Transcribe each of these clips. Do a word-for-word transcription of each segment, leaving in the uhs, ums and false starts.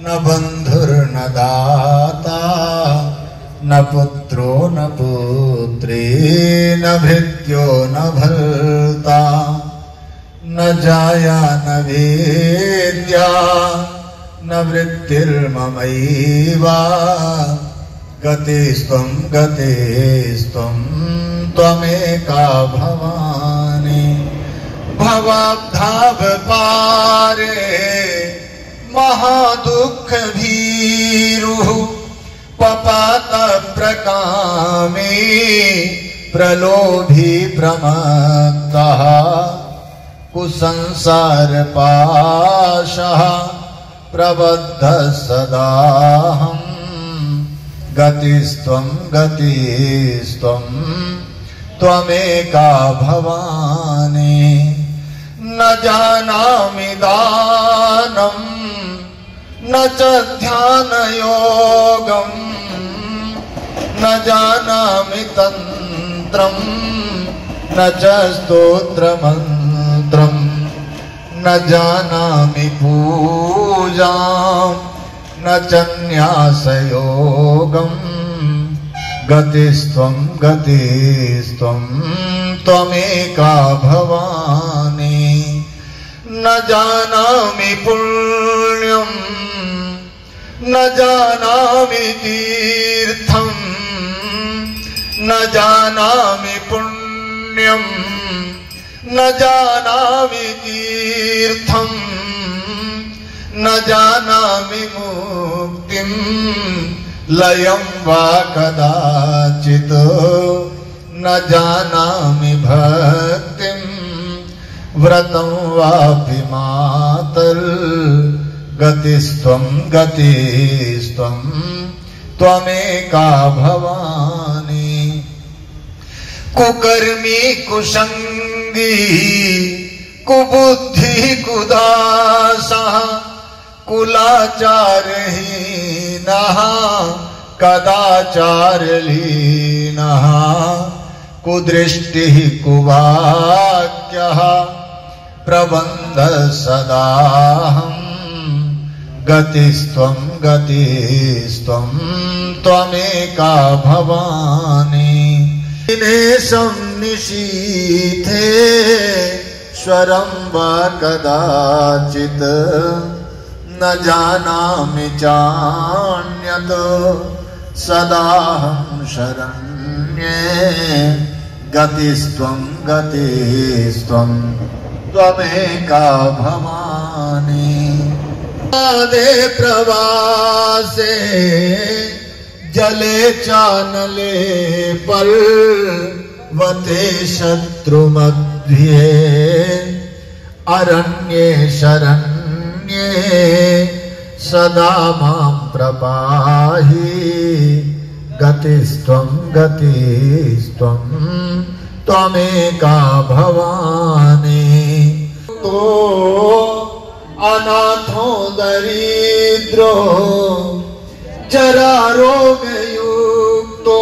न बंधुर्न दाता न पुत्रो न पुत्री न भृत्यो न भर्ता न जाया न वेद्या न वृत्तिर्ममैवा गतिस्त्वं गतिस्त्वं त्वमेका भवानि भवाब्धाव पारे महादुःख भीरुः पपात प्रकामे प्रलोभी प्रमत्तः कुसंसार पाशः प्रबद्ध सदाहं गतिस्त्वं गतिस्त्वं त्वमेका भवानि न जानामि दानं न च ध्यानयोगं न जानामि तन्त्रं न च स्तोत्रमन्त्रं न जानामि पूजां न च न्यासयोगं गतिस्त्वं गतिस्त्वं त्वमेका भवानि न जानामि पुण्यं न जानामि तीर्थं न जानामि पुण्यं न जानामि तीर्थं न जानामि मुक्तिं लयं वा कदाचित् न जानामि भक्तिं व्रतं वापि मातर् गतिस्त्वं गतिस्त्वं त्वमेका भवानि कुकर्मी कुसंगी कुबुद्धि कुदासः कुलाचारहीनः कदाचारलीनः कुदृष्टिः कुवाक्यः प्रबन्ध सदाहं गतिस्त्वं गतिस्त्वं त्वमेका भवानि दिनेशं निशीथे स्वरं वा कदाचित् न जानामि चान्यत् सदाहं शरण्ये गतिस्त्वं गतिस्त्वं त्वमेका भवानि दे प्रवासे जले चानले पर्वते शत्रुमध्ये अरण्ये शरण्ये सदा मां प्रपाहि गतिस्त्वं गतिस्त्वं त्वमेका भवानि तो अनाथो दरिद्रो जरारोगयुक्तो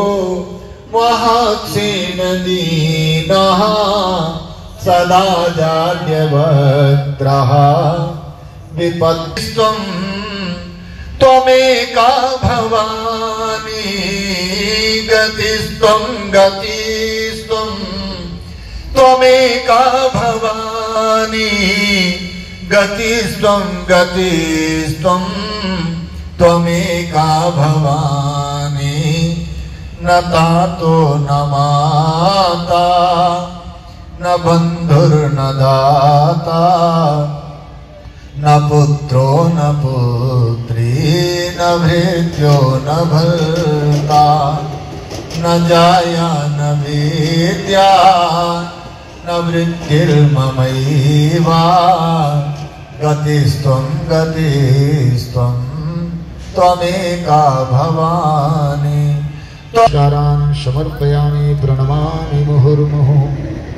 महाक्षीणदीनः सदा जाड्यवक्त्रः विपत्तिस्त्वं त्वमेका भवानि गतिस्त्वं गतिस्त्वं त्वमेका भवानि गतिस्त्वं गतिस्त्वं त्वमेका भवानि न तातो न माता न बन्धुर्न दाता न पुत्रो न पुत्री न भृत्यो न भर्ता न जाया न वेद्या न वृत्तिर्ममैवा गतिस्त्वं गतिस्त्वं त्वमेका भवानि नमस्कारान् समर्पयामि प्रणमामि मुहुर्मुहुः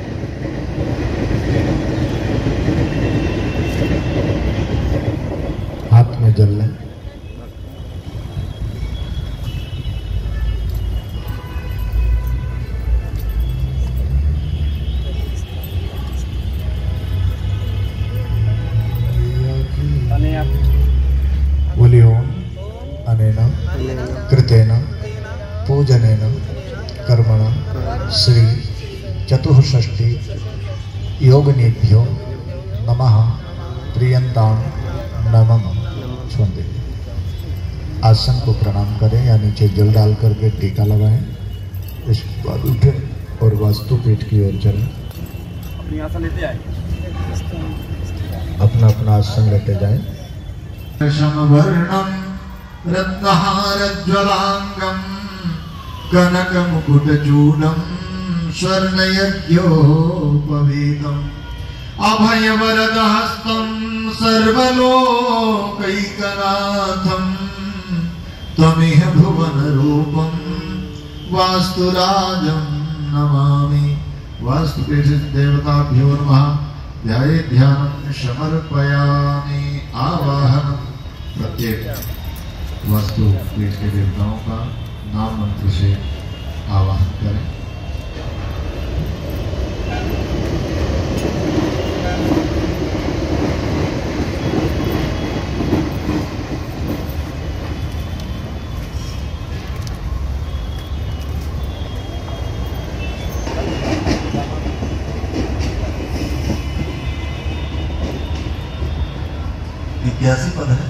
हाथ में जल लें पूजनेन कर्मणा श्री चतुष्षष्टि योगिनीभ्यो नमः प्रियंतां नमः छुंदे। आसन को प्रणाम करें या नीचे जल डाल करके टीका लगाएं। इसके बाद उठे और वास्तु पीठ की ओर चलें। अपनी आसन लेते आए, अपना अपना आसन लेते जाएं। समवर्णम रत्नहारज्वलांगम कनकमुकुटचूडम स्वर्णयज्ञोपवीतम अभयवरदहस्तं सर्वलोकैकनाथं त्वमिह भुवनरूपं वास्तुराजं नमामि। वास्तुपीठ देवताभ्यो नमः। ध्याये ध्यानं समर्पयामि। आवाहनं प्रत्येक वास्तुपीठ के देवताओं का नाम मंत्र से आवाहन करें। इक्यासी पद है।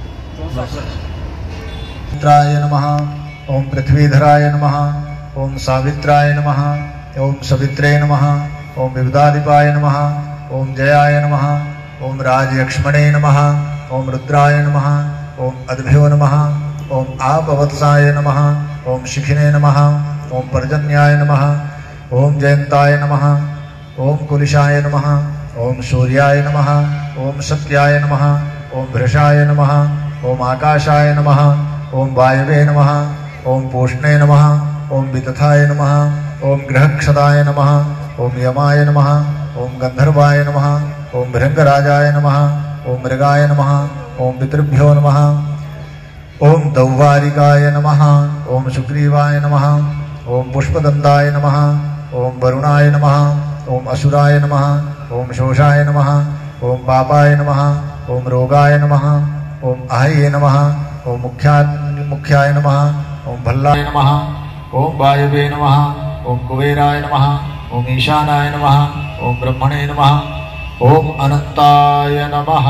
सावित्राय नमः। ओम पृथ्वीधराय नमः। ओम सावित्राय नमः। ओम सवित्रे नमः। ओम विबुधाधिपाय नमः। ओम जयाय नमः। ओम राजयक्ष्मणे नमः। ओम रुद्राय नमः। ओम अद्भ्यो नमः। ओम आपवत्साय नमः। ओम शिखिने नमः। ओम पर्जन्याय नमः। ओम जयंताय नमः। ओम कुलिशाय नमः। ओम सूर्याय नमः। ओम सत्याय नमः। ओम भृशाय नमः। ओम आकाशाय नमः। ओम वायवे नमः। ओम पूष्णे नमः। ओम वितथाय नमः। ओम गृहक्षदाय नमः। ओम यमाय नमः। ओम गंधर्वाय नमः। ओम भृंगराजाय नमः। ओम मृगाय नमः। ओम पितृभ्यो नमः। ओम दौवारिकाय नमः। ओम सुग्रीवाय नमः। ओम पुष्पदंताय नमः। ओम वरुणाय नमः। ओम असुराय नमः। ओम शोषाय नमः। ओम पापाय नमः। ओम रोगाय नमः। ओम आह्ये नमः। ओम मुख्या मुख्याय नमः। ओम भल्लाय नमः। ओम वायवे नमः। ओम कुबेराय नमः। ओम ईशानाय नमः। ओम ब्रह्मणे नमः। ओम अनंताय नमः।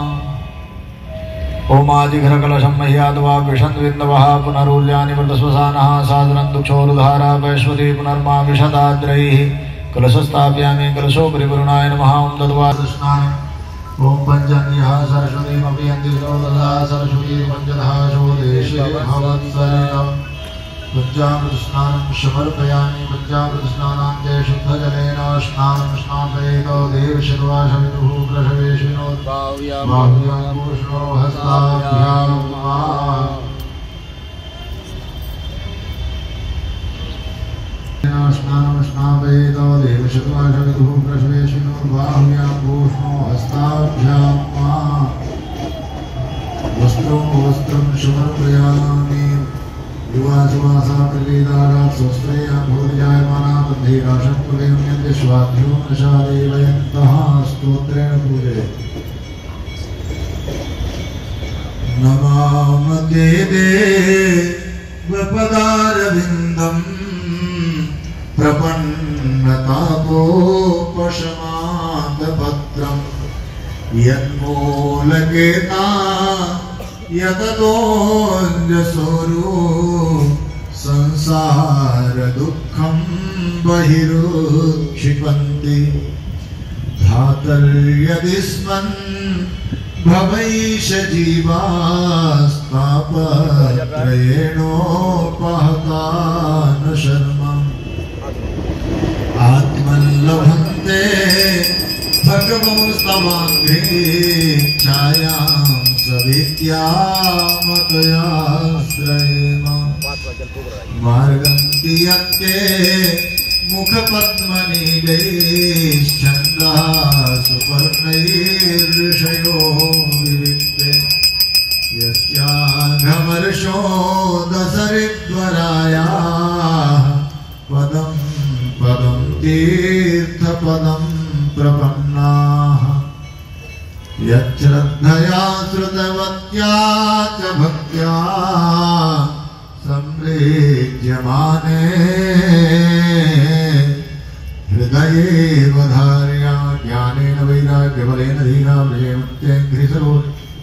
ओम आदिघ्रकलशं मह्याद्वा विषन्विन्दवः पुनरूर्जानि वृतस्वसानः सादरं दुक्षोरुधारा वैश्वती पुनर्मा विशदाद्रैः कलशस्थापयामि कलशोपरि वरुणाय नमः। ओम दद्वा स्नानम्। ओम पंचन्यः सरस्वतीमपि अन्तिरोदधा सरस्वती पंचदः शोदेशे भवत्सरिणम्। पंचामृत स्नानं समर्पयामि। पंचामृत स्नानान्ते शुद्धजलेन स्नानं स्नापयेतो देवशर्वाशविदुः कृशवेशिनोद्भाव्यां पूष्णो हस्ताभ्यां स्नानं स्नापयेतो देवशर्वाशविदुः कृशवेशिनोद्भाव्यां पूष्णो हस्ताभ्यां वस्त्रं वस्त्रं समर्पयामि। युवासुवासा प्रवेदारात् स्वस्त्रया भूर्जायमाना बद्धेराशं कुलेम्यन्ते स्वाध्यो नशादेवयन्तः स्तोत्रेण पूजये। नमामते देवपदारविन्दम् प्रपन्नतापोपशमादपत्रम् यन्मूलकेता यततोऽञ्जसोरो संसार दुःखं बहिरुक्षिपन्ति धातर्यदि स्मन् भवैष जीवास्तापत्रयेणोपहता न शर्मम् आत्मल्लभन्ते भगवंस्तवाङ्घ्रे छायां सविद्यामतयाश्रयेम मार्गं तीयन्ते मुखपद्मनीलैश्छन्दः सुपर्णैर्ऋषयो विविक्ते यस्याघमर्षो दशरिद्वरायाः पदं पदं तीर्थपदं प्रपन्नाः यच्छ्रद्धया श्रुतवत्या च भक्त्या सम्प्रेज्य विद्यमाने हृदये वधार्या ज्ञानेन वैराग्यबलेन धीरा विजयन्त्यङ्घ्रिसरो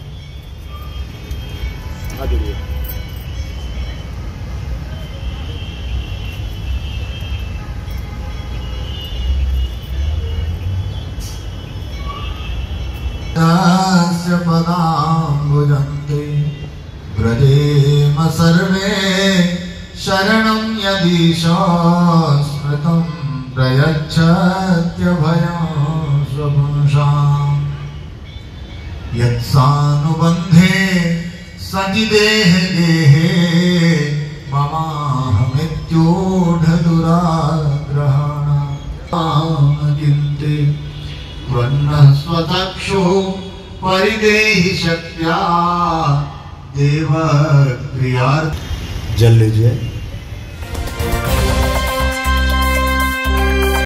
तस्य पदाम्बुजन्ते व्रजेम सर्वे शरणं यदीशो स्मृतं प्रयच्छत्यभयं स्वपुंसाम् यत्सानुबन्धे सचिदेह गेहे ममाहमित्योढदुराग्रहाणाचिन्ते त्वन्नः स्वचक्षुः परिदेहि शक्त्या देव क्रियार्थ। जल लीजिए।